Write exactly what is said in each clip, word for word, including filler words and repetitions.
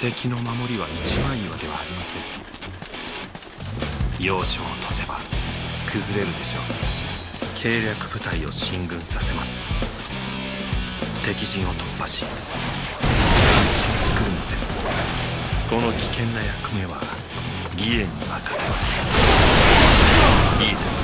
敵の守りは一枚岩ではありません。要所を落とせば崩れるでしょう。計略部隊を進軍させます。敵陣を突破し道を作るのです。この危険な役目は義援に任せます。いいですね。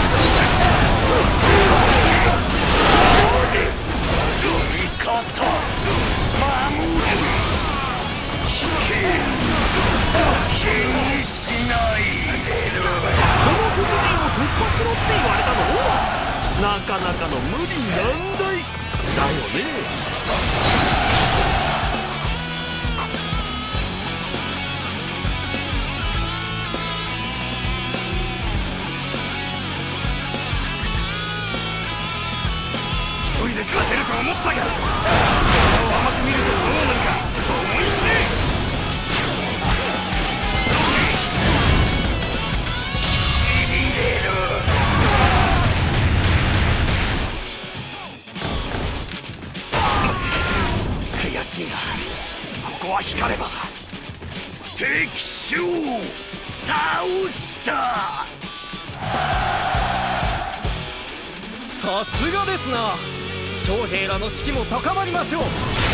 味方守る。引け。気にしない。 この敵陣を突破しろって言われたの？なかなかの無理難題だよね。 勝てると思ったが、差を甘く見るとどうなるか思い知れ。しびれる。悔しいな。ここは光れば。敵将倒した。 さすがですな。将兵らの士気も高まりましょう。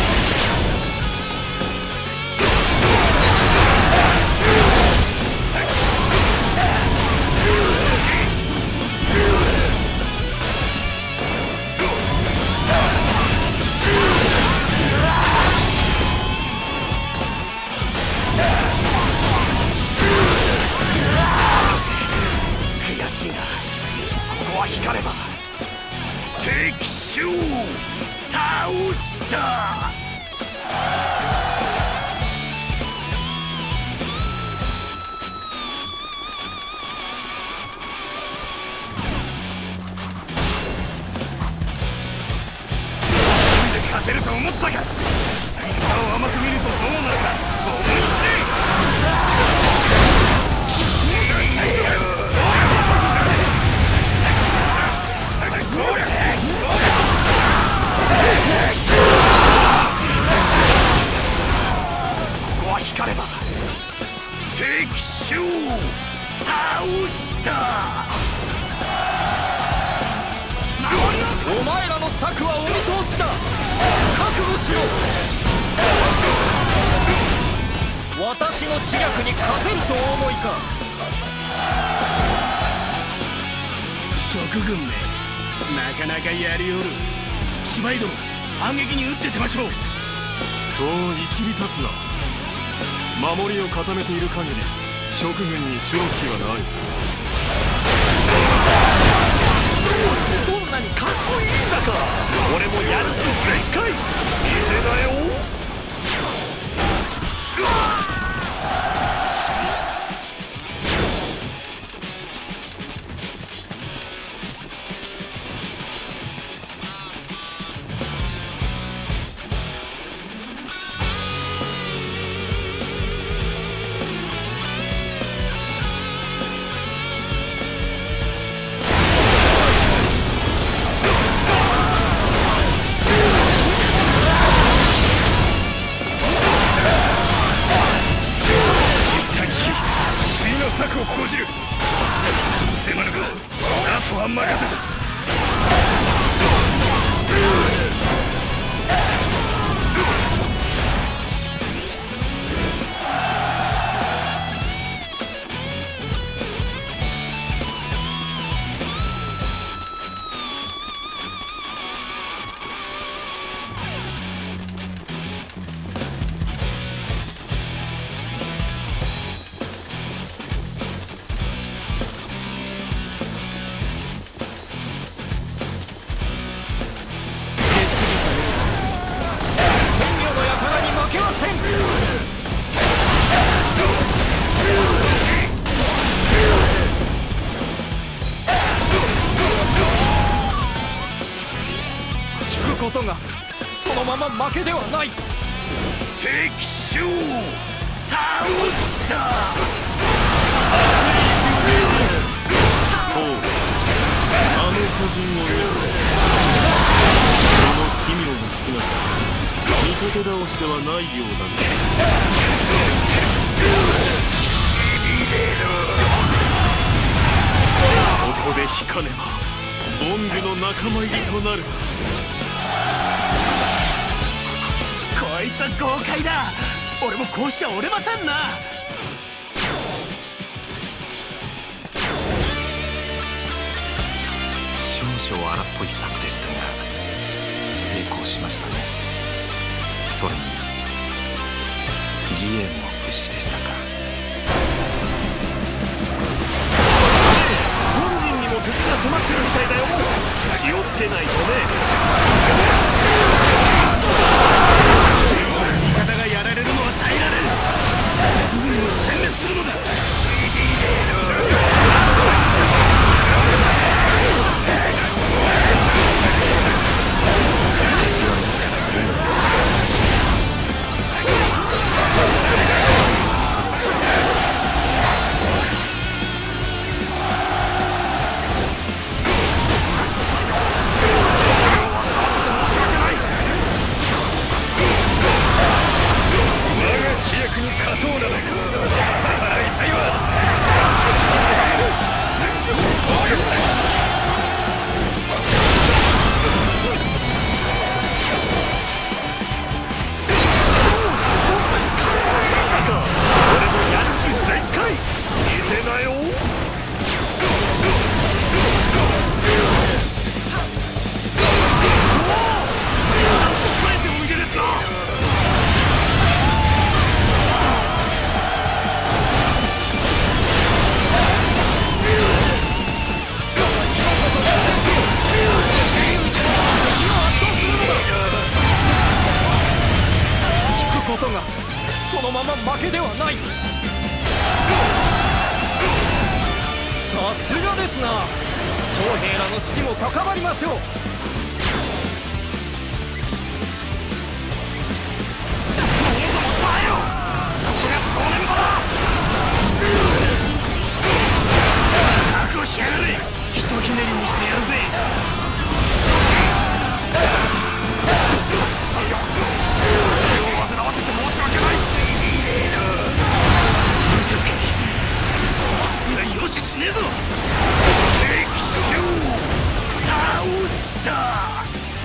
悔しいな。ここは光れば。敵将倒した。勝てると思ったが、戦を甘く見るとどうなるか思い知れ。ここは光れば。敵将倒した。 お前らの策はお見通しだ。覚悟しろ。私の知略に勝てるとお思いか。 諸軍め、なかなかやりおる。芝居殿、反撃に打って出ましょう。 そう見切り立つな。守りを固めている限り諸軍に勝機はない。 どうしてそんなにかっこいいんだか。俺もやる気全開。見てだよ。 策を講じる。迫るがあとは任せた。 ことがそのまま負けではない。 敵将倒した。 ほう、あの巨人を見ろ。その奇妙な姿、見手倒しではないようだね。ここで引かねばボングの仲間入りとなる。 こいつは豪快だ。俺もこうしちゃ折れませんな。 少々荒っぽい策でしたが成功しましたね。それに義援も無事でしたか。 本陣にも敵が迫ってるみたいだよ。気をつけないとね。 味方がやられるのは耐えられる。軍を殲滅するのだ。 そのまま負けではない。さすがですな。将兵らの士気も高まりましょう。 覚悟しやがれ。ひとひねりにしてやるぜ。煩わせて申し訳ない。いや、よし死ねえぞ。敵将倒した。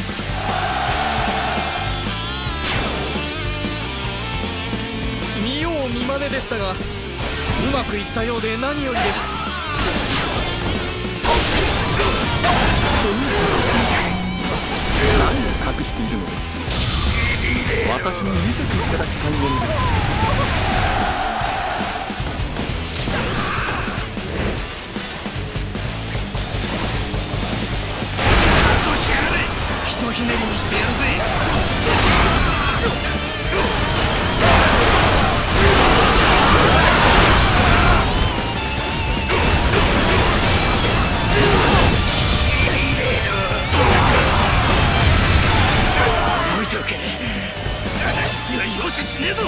見よう見まねでしたがうまくいったようで何よりです。 何を隠しているのです。私に見せていただきたいものです。 覚悟しやがれ。ひとひねりにしてやるぜ。置いておけ。いや、よし死ねえぞ。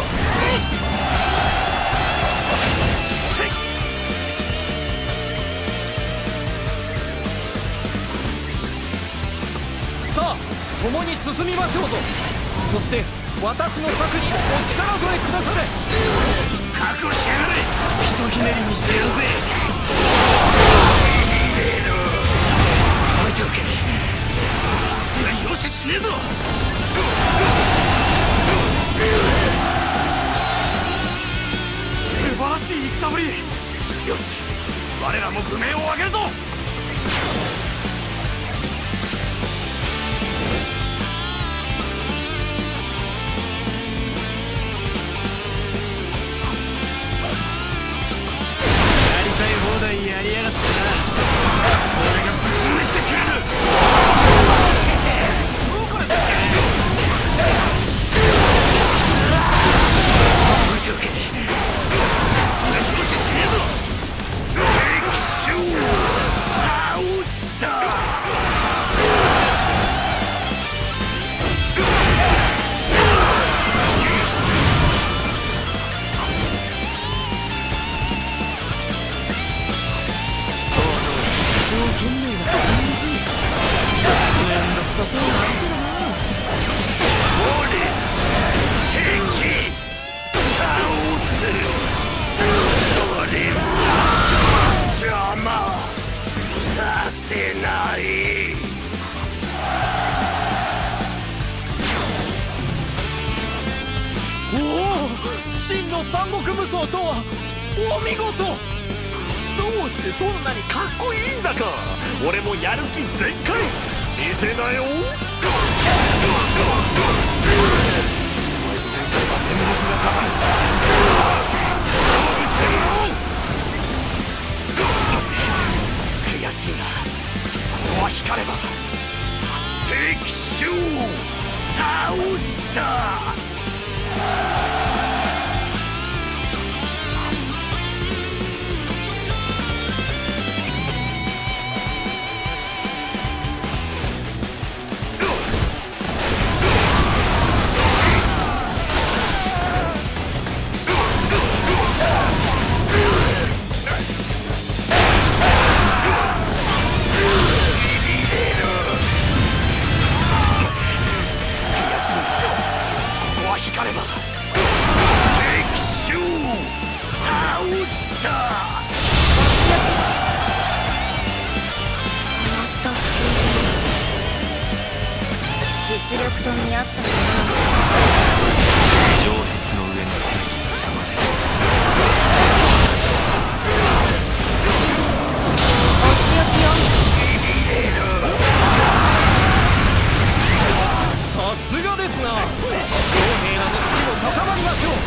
さあ共に進みましょうぞ。そして私の策にお力添えくだされ。 覚悟しやがれ。ひとひねりにしてやるぜ。置いておけ。いや、よし死ねえぞ。素晴らしい戦ぶり。よし、我らも武名を上げるぞ。やりたい放題やりやがったな。俺がぶちのめしてくれる。置いておけ。よし死ねえぞ。敵将の三国武装とはお見事。 どうしてそんなにかっこいいんだか。俺もやる気全開。見てなよ。悔しいな。ここは光れば。敵将倒した。光れば敵将倒した。 実力と見合ったもの。 城壁の上の兵器の邪魔です。 お仕置きを。 さすがですな。公平なの士気も高まりましょう。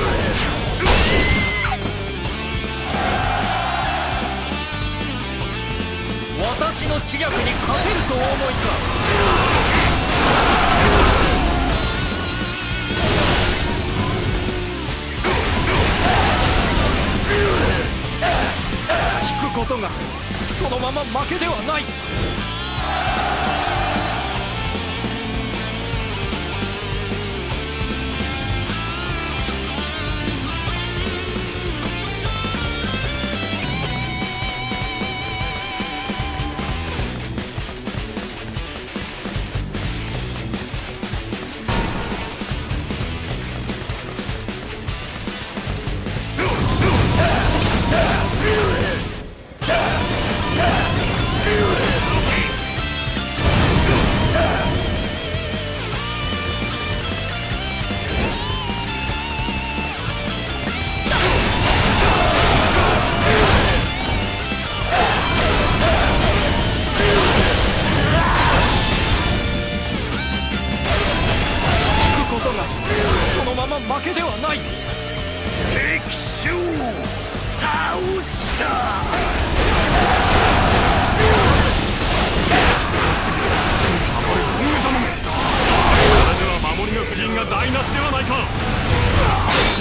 私の知略に勝てるとお思いか。引くことがそのまま負けではない。負けではない。 敵将倒した。これでは守りの布陣が台無しではないか。